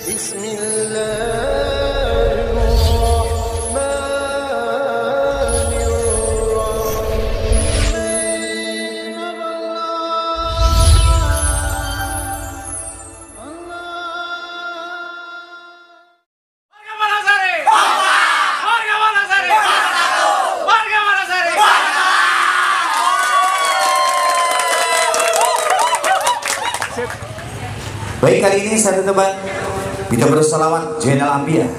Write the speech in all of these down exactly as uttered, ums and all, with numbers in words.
Baik, kali ini satu teman kita bersolawat Zainal Ambiyah.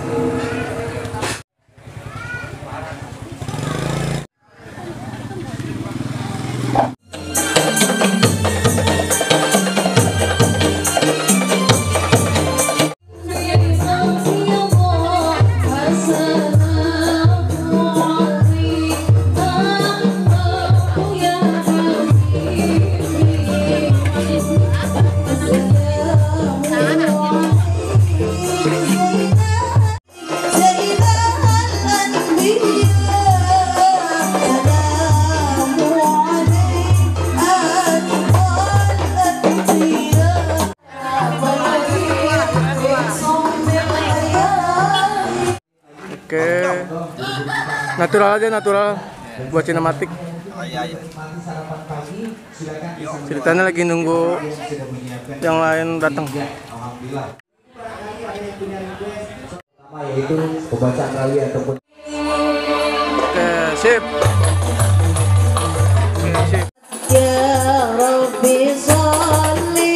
Oke, natural aja, natural buat sinematik. Ceritanya lagi nunggu yang lain datang. Yaitu pembacaan rawi ataupun. Oke, sip. Oke, sip. Ya Rabbi sholli.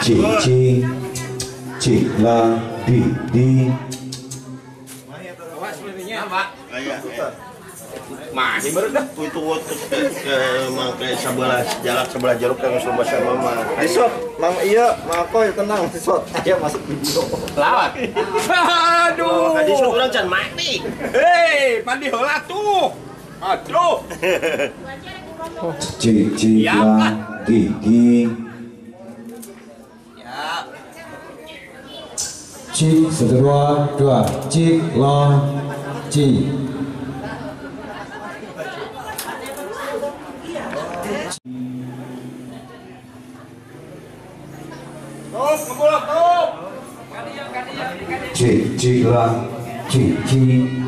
Ci Ci Ci La Di Di. Masih baru dah itu ke mang ke sebelah jalan sebelah jeruk yang sebelah sama mama. Disot, mang iya, mako ya tenang disot. Ayo masuk video. Lawat. Aduh. Tadi disot urang can mati. Hei, mandi heula tuh. Aduh. Ci Ci La Di Di. Ci satu dua dua Ci La Ci. Tuh, ngebulak tuh. Ci Ci La Ci Ci.